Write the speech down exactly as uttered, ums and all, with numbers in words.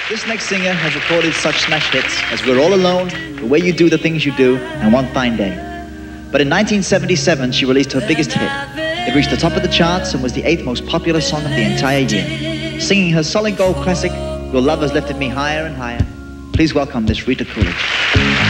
This next singer has recorded such smash hits as We're All Alone, The Way You Do the Things You Do, and One Fine Day. But in nineteen seventy-seven, she released her biggest hit. It reached the top of the charts and was the eighth most popular song of the entire year. Singing her solid gold classic, Your Love Has Lifted Me Higher and Higher, please welcome Miss Rita Coolidge.